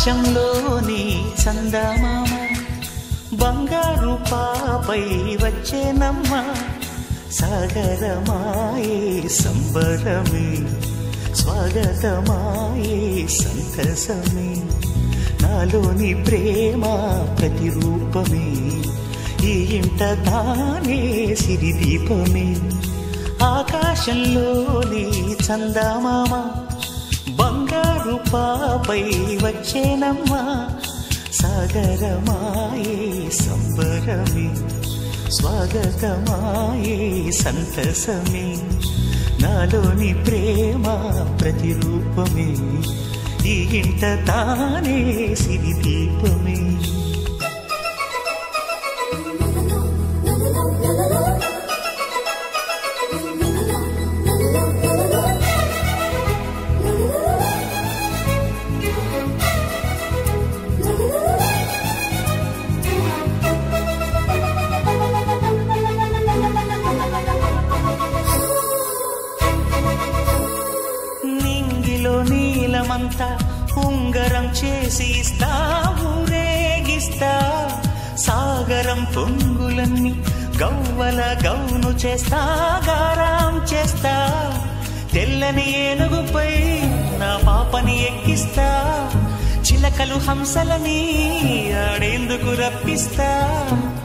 ఆకాశంలోని చందమామ బంగారు పాపై వచ్చేనమ్మ సాగరమాయే సంబరమే స్వాగతమాయే సంతసమే నాలోని ప్రేమ ప్రతిరూపమే ఈ ఇంట తానే సిరిదీపమే ఆకాశంలోని చందమామ బంగారు పాపై వచ్చేనమ్మా సాగరమాయే సంబరమే స్వాగతమాయే సంతసమే నాలోని ప్రేమ ప్రతిరూపమే ఈ ఇంట తానే సిరిదీపమే నీలమంతా ఉంగరం చేసి ఇస్తా ఊరేగిస్తా సాగరం పొంగులన్నీ గవ్వల గౌను చేస్తా గారాం చేస్తా తెల్లని ఏనుగుపై నా పాపని ఎక్కిస్తా చిలకలు హంసలని ఆడేందుకు రప్పిస్తా